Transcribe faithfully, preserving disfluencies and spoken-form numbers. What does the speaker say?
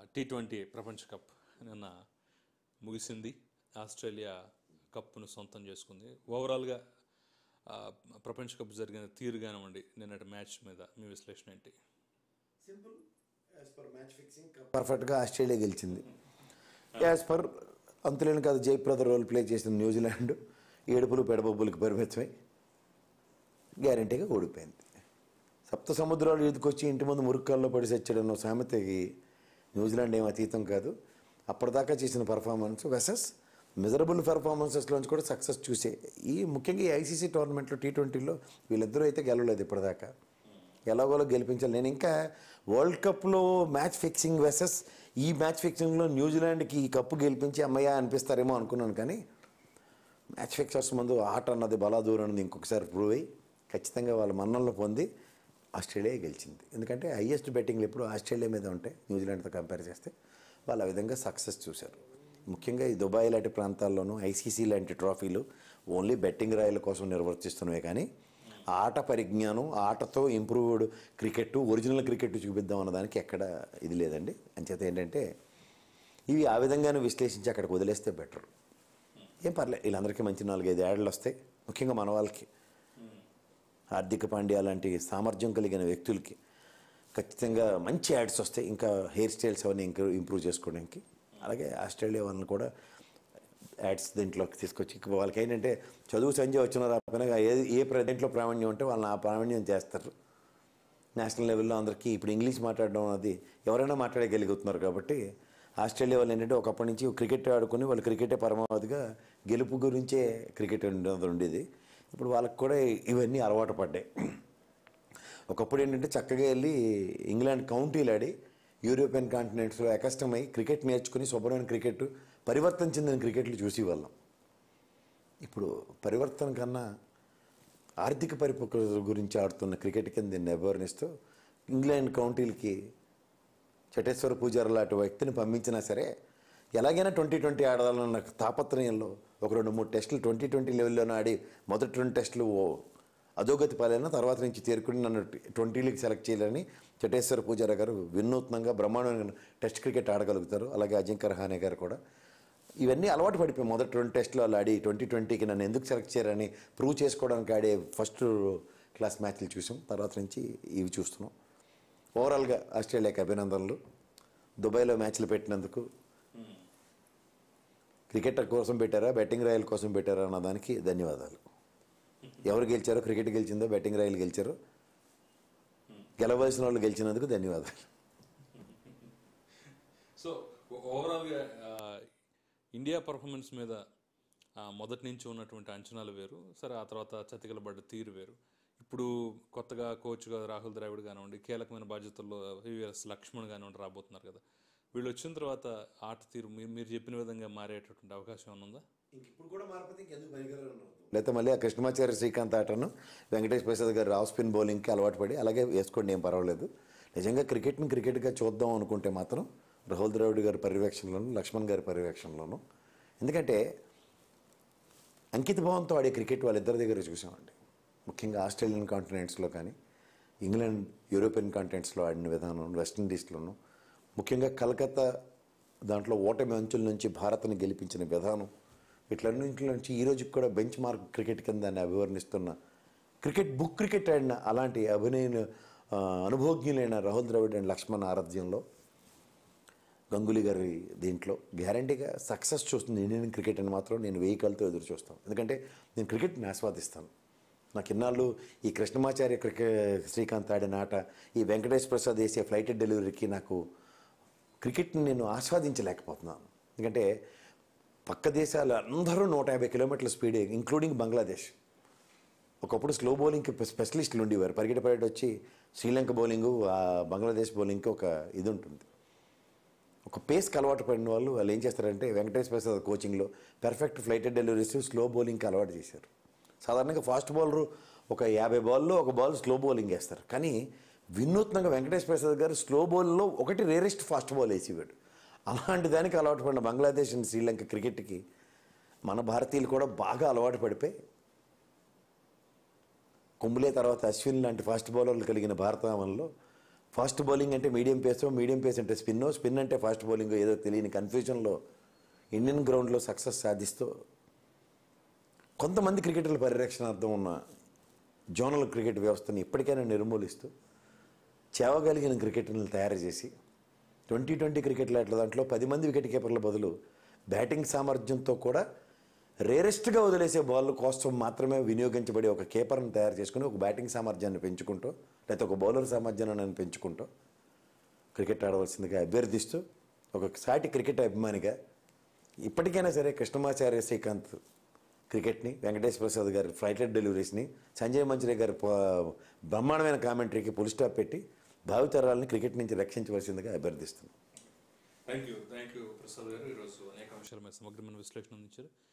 T twenty ప్రపంచ cup నిన్న ముగిసింది. ఆస్ట్రేలియా కప్ను సొంతం చేసుకుంది. ఓవరాల్గా ప్రపంచ కప్ జరిగిన తీరు కానివ్వండి, నిన్నటి మ్యాచ్ మీద మీ విశ్లేషణ ఏంటి? Simple, as per match fixing పర్ఫెక్ట్గా ఆస్ట్రేలియా గెలిచింది. యాజ్ పర్ అంతులేని కాదు జయప్రద రోల్ ప్లే చేసిన న్యూజిలాండ్ ఏడుపులు పెడబొబ్బులకు పరిమితమై గ్యారంటీగా ఓడిపోయింది. సప్త సముద్రాలు ఎదుకొచ్చి ఇంటి ముందు మురుక్కాల్లో పడి సచ్చాడన్న సామెతకి న్యూజిలాండ్ ఏం అతీతం కాదు. అప్పటిదాకా చేసిన పర్ఫార్మెన్స్ వెసెస్ మిజరబుల్ పెర్ఫార్మెన్సెస్లోంచి కూడా సక్సెస్ చూసే ఈ ముఖ్యంగా ఈ ఐసీసీ టోర్నమెంట్లో టీ ట్వంటీలో వీళ్ళిద్దరూ అయితే గెలవలేదు ఇప్పటిదాకా. ఎలాగోలో గెలిపించాలి. నేను ఇంకా వరల్డ్ కప్లో మ్యాచ్ ఫిక్సింగ్ వెసెస్ ఈ మ్యాచ్ ఫిక్సింగ్లో న్యూజిలాండ్కి ఈ కప్పు గెలిపించి అమ్మయ్య అనిపిస్తారేమో అనుకున్నాను. కానీ మ్యాచ్ ఫిక్సర్స్ ముందు ఆట అన్నది బలాదూరం అన్నది ఇంకొకసారి ప్రూవ్ అయ్యి ఖచ్చితంగా వాళ్ళ మన్నలను పొంది ఆస్ట్రేలియా గెలిచింది. ఎందుకంటే హైయెస్ట్ బెట్టింగ్లు ఎప్పుడు ఆస్ట్రేలియా మీద ఉంటాయి న్యూజిలాండ్తో కంపేర్ చేస్తే. వాళ్ళు ఆ విధంగా సక్సెస్ చూశారు. ముఖ్యంగా ఈ దుబాయ్ లాంటి ప్రాంతాల్లోనూ ఐసీసీ లాంటి ట్రోఫీలు ఓన్లీ బెట్టింగ్ రాయల కోసం నిర్వర్తిస్తున్నవే కానీ ఆట పరిజ్ఞానం, ఆటతో ఇంప్రూవ్డ్ క్రికెట్, ఒరిజినల్ క్రికెట్ చూపిద్దాం అన్నదానికి ఎక్కడ ఇది లేదండి. అంచేత ఏంటంటే ఇవి ఆ విధంగానే విశ్లేషించి అక్కడికి వదిలేస్తే బెటర్. ఏం పర్లేదు, వీళ్ళందరికీ మంచి నాలుగైదు యాడ్లు వస్తాయి. ముఖ్యంగా మన వాళ్ళకి హార్దిక్ పాండ్యా లాంటి సామర్థ్యం కలిగిన వ్యక్తులకి ఖచ్చితంగా మంచి యాడ్స్ వస్తాయి. ఇంకా హెయిర్ స్టైల్స్ అవన్నీ ఇంకా ఇంప్రూవ్ చేసుకోవడానికి. అలాగే ఆస్ట్రేలియా వాళ్ళని కూడా యాడ్స్ దీంట్లోకి తీసుకొచ్చి వాళ్ళకి ఏంటంటే చదువు సంజయ్ వచ్చిన రాకపోయినా ఏ ఏ దేంట్లో ప్రావీణ్యం ఉంటే వాళ్ళని ఆ ప్రావీణ్యం చేస్తారు. నేషనల్ లెవెల్లో అందరికీ ఇప్పుడు ఇంగ్లీష్ మాట్లాడడం అది ఎవరైనా మాట్లాడగలుగుతున్నారు. కాబట్టి ఆస్ట్రేలియా వాళ్ళు ఏంటంటే ఒకప్పటి నుంచి క్రికెట్ ఆడుకుని వాళ్ళు క్రికెటే పరమావధిగా గెలుపు గురించే క్రికెట్ ఉండేది. ఇప్పుడు వాళ్ళకి కూడా ఇవన్నీ అలవాటు పడ్డాయి. ఒకప్పుడు ఏంటంటే చక్కగా వెళ్ళి ఇంగ్లాండ్ కౌంటీలు ఆడి యూరోపియన్ కాంటినెంట్స్లో అకస్టమై క్రికెట్ నేర్చుకుని శుభ్రమైన క్రికెట్ పరివర్తన చెందిన క్రికెట్లు చూసేవాళ్ళం. ఇప్పుడు పరివర్తన కన్నా ఆర్థిక పరిపక్వత గురించి ఆడుతున్న క్రికెట్ కింద దీన్ని అవేర్నెస్తో ఇంగ్లాండ్ కౌంటీలకి చటేశ్వర పూజారి లాంటి వ్యక్తిని పంపించినా సరే ఎలాగైనా ట్వంటీ ట్వంటీ ఆడాలన్న తాపత్రయంలో ఒక రెండు మూడు టెస్టులు ట్వంటీ ట్వంటీ లెవెల్లోనే ఆడి మొదటి రెండు టెస్టులు ఓ అధోగతి పాలైన తర్వాత నుంచి చేరుకుని నన్ను ట్వంటీలకి సెలెక్ట్ చేయాలని చటేశ్వర పూజారి గారు వినూత్నంగా బ్రహ్మాండమైన టెస్ట్ క్రికెట్ ఆడగలుగుతారు. అలాగే అజింక్య రహానే గారు కూడా ఇవన్నీ అలవాటు పడిపోయి మొదటి రెండు టెస్టులు వాళ్ళు ఆడి ట్వంటీ ట్వంటీకి నన్ను ఎందుకు సెలెక్ట్ చేయాలని ప్రూవ్ చేసుకోవడానికి ఆడే ఫస్ట్ క్లాస్ మ్యాచ్లు చూసాం. తర్వాత నుంచి ఇవి చూస్తున్నాం. ఓవరాల్గా ఆస్ట్రేలియాకి అభినందనలు. దుబాయ్లో మ్యాచ్లు పెట్టినందుకు క్రికెటర్ కోసం పెట్టారా బెట్టింగ్ రాయల్ కోసం పెట్టారా అన్న దానికి ధన్యవాదాలు. ఎవరు గెలిచారో క్రికెట్ గెలిచిందో బెట్టింగ్ రాయల్ గెలిచారో గెలవలసిన వాళ్ళు గెలిచినందుకు ధన్యవాదాలు. సో ఓవరాల్గా ఇండియా పర్ఫార్మెన్స్ మీద మొదటి నుంచి ఉన్నటువంటి అంచనాలు వేరు, సరే ఆ తర్వాత చతికిలబడ్డ తీరు వేరు. ఇప్పుడు కొత్తగా కోచ్గా రాహుల్ ద్రావిడ్ కానివ్వండి, కీలకమైన బాధ్యతల్లో వివిఎస్ లక్ష్మణ్ కానివ్వండి రాబోతున్నారు కదా. వీళ్ళు వచ్చిన తర్వాత ఆట తీరు మీరు మీరు చెప్పిన విధంగా మారేటటువంటి అవకాశం ఏమైనా ఉందా? ఇప్పుడు కూడా మారిపోతే ఇంకెందుకు పనికిరాను. లేకపోతే మళ్ళీ ఆ కృష్ణమాచార్య శ్రీకాంత్ ఆటను వెంకటేష్ ప్రసాద్ గారు ఆఫ్ స్పిన్ బౌలింగ్కి అలవాటు పడి అలాగే వేసుకోండి, ఏం పర్వాలేదు. నిజంగా క్రికెట్ని క్రికెట్గా చూద్దాం అనుకుంటే మాత్రం రాహుల్ ద్రావిడ్ గారి పర్యవేక్షణలోను లక్ష్మణ్ గారి పర్యవేక్షణలోను, ఎందుకంటే అంకిత భావంతో ఆడే క్రికెట్ వాళ్ళిద్దరి దగ్గర చూసామండి. ముఖ్యంగా ఆస్ట్రేలియన్ కాంటినెంట్స్లో కానీ ఇంగ్లాండ్ యూరోపియన్ కాంటినెంట్స్లో ఆడిన విధానం, వెస్టిండీస్లోను ముఖ్యంగా కలకత్తా దాంట్లో ఓటమి అంచుల నుంచి భారత్ని గెలిపించిన విధానం, వీటిలన్నింటి నుంచి ఈ రోజుకి కూడా బెంచ్ మార్క్ క్రికెట్ కింద దాన్ని అభివర్ణిస్తున్న క్రికెట్ బుక్ క్రికెట్ ఆడిన అలాంటి అభినయ అనుభవజ్ఞులైన రాహుల్ ద్రావిడ్ అండ్ లక్ష్మణ్ ఆరాధ్యంలో గంగూలీ గారి దీంట్లో గ్యారంటీగా సక్సెస్ చూస్తుంది ఇండియన్ క్రికెట్ అని మాత్రం నేను వెయ్యి కళ్ళతో ఎదురు చూస్తాను. ఎందుకంటే నేను క్రికెట్ని ఆస్వాదిస్తాను. నాకు ఇన్నాళ్ళు ఈ కృష్ణమాచార్య క్రికెట్ శ్రీకాంత్ ఆడిన ఆట, ఈ వెంకటేష్ ప్రసాద్ వేసే ఫ్లైట్ డెలివరీకి నాకు క్రికెట్ని నేను ఆస్వాదించలేకపోతున్నాను. ఎందుకంటే పక్క దేశాలు అందరూ నూట యాభై కిలోమీటర్ల స్పీడ్, ఇంక్లూడింగ్ బంగ్లాదేశ్. ఒకప్పుడు స్లో బౌలింగ్కి స్పెషలిస్టులు ఉండేవారు. పరిగెట పరిగెట వచ్చి శ్రీలంక బౌలింగు బంగ్లాదేశ్ బౌలింగ్కి ఒక ఇది ఉంటుంది. ఒక పేస్కి అలవాటు పడిన వాళ్ళు వాళ్ళు ఏం చేస్తారంటే వెంకటేష్ ప్రసాద్ కోచింగ్లో పర్ఫెక్ట్ ఫ్లైటెడ్ డెలివరీస్ స్లో బౌలింగ్కి అలవాటు చేశారు. సాధారణంగా ఫాస్ట్ బౌలరు ఒక యాభై బాల్లో ఒక బాల్ స్లో బౌలింగ్ వేస్తారు. కానీ వినూత్నంగా వెంకటేష్ ప్రసాద్ గారు స్లో బౌల్లో ఒకటి రేరెస్ట్ ఫాస్ట్ బాల్ వేసేవాడు. అలాంటి దానికి అలవాటు పడిన బంగ్లాదేశ్ అండ్ శ్రీలంక క్రికెట్కి మన భారతీయులు కూడా బాగా అలవాటు పడిపోయి కుంబ్లే తర్వాత అశ్విన్ లాంటి ఫాస్ట్ బౌలర్లు కలిగిన భారతావనంలో ఫాస్ట్ బౌలింగ్ అంటే మీడియం పేసో, మీడియం పేస్ అంటే స్పిన్నో, స్పిన్ అంటే ఫాస్ట్ బౌలింగ్ ఏదో తెలియని కన్ఫ్యూజన్లో ఇండియన్ గ్రౌండ్లో సక్సెస్ సాధిస్తూ కొంతమంది క్రికెటర్ల పరిరక్షణార్థం ఉన్న జోనల్ క్రికెట్ వ్యవస్థని ఇప్పటికైనా నిర్మూలిస్తూ చేవగలిగిన క్రికెటర్లను తయారు చేసి ట్వంటీ ట్వంటీ క్రికెట్ లాంటి దాంట్లో పది మంది వికెట్ కీపర్ల బదులు బ్యాటింగ్ సామర్థ్యంతో కూడా రేరెస్ట్గా వదిలేసే బాల్ కోసం మాత్రమే వినియోగించబడే ఒక కీపర్ని తయారు చేసుకుని ఒక బ్యాటింగ్ సామర్థ్యాన్ని పెంచుకుంటూ లేకపోతే ఒక బౌలర్ సామర్థ్యాన్ని పెంచుకుంటూ క్రికెట్ ఆడవలసిందిగా అభ్యర్థిస్తూ ఒక సాటి క్రికెట్ అభిమానిగా ఇప్పటికైనా సరే కృష్ణమాచార్య శ్రీకాంత్ క్రికెట్ని, వెంకటేష్ ప్రసాద్ గారి ఫ్లైటెడ్ డెలివరీస్ని, సంజయ్ మంచిరే గారి బ్రహ్మాండమైన కామెంటరీకి పుల్ స్టాప్ పెట్టి భావితరాలని క్రికెట్ నుంచి రక్షించవలసిందిగా అభ్యర్థిస్తున్నాను. Thank you thank you Prasad గారు. ఈరోజు అనేక అంశాల మీద సమగ్రమైన విశ్లేషణ అందించారు.